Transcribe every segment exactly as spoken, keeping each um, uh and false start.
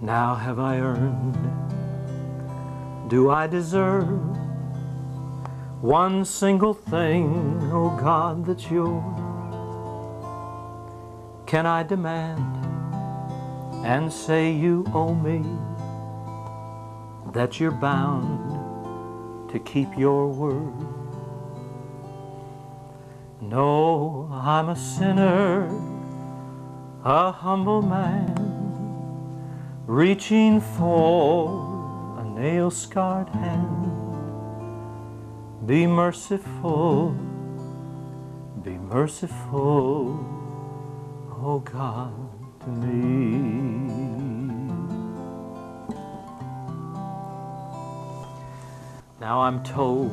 now have I earned? Do I deserve one single thing, oh God, that's yours? Can I demand and say you owe me, that you're bound to keep your word? No, I'm a sinner, a humble man, reaching for a nail-scarred hand. Be merciful, be merciful, oh God, to me. Now I'm told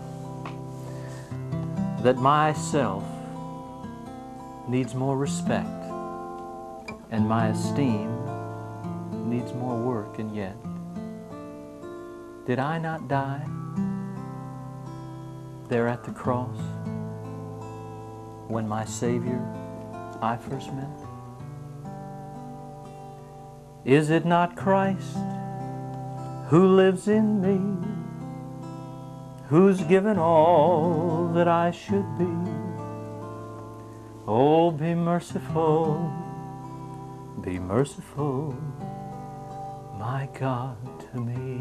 that myself needs more respect and my esteem needs more work, and yet did I not die there at the cross when my Savior I first met? Is it not Christ who lives in me, who's given all that I should be? Oh, be merciful, be merciful, my God, to me.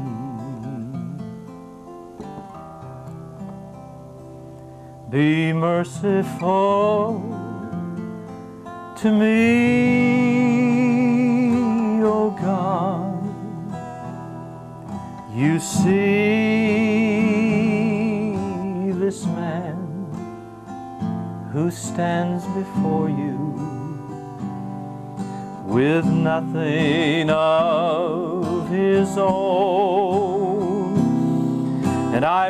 Be merciful to me, oh God. You see this man who stands before you with nothing of his own, and I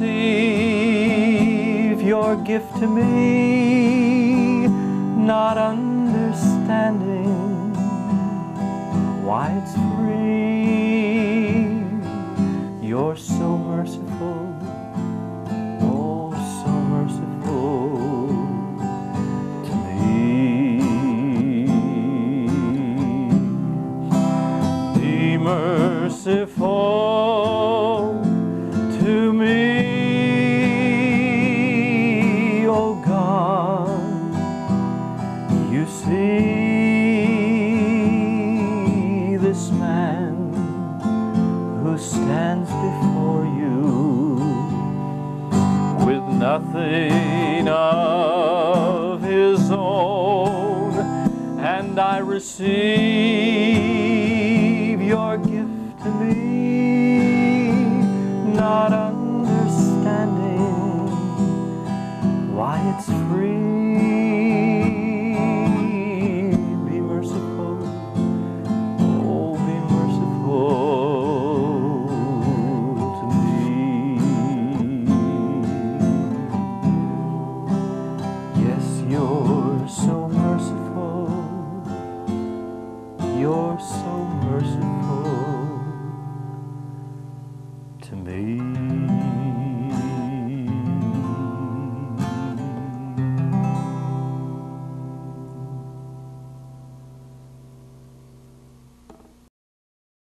receive your gift to me, not understanding why it's free. You're so merciful, oh, so merciful to me. Be merciful to me, oh God. You see this man who stands before you with nothing of his own, and I receive your gift to me, not understanding why it's free. Be merciful, oh, be merciful to me. Yes, you're so merciful, you're so merciful to me.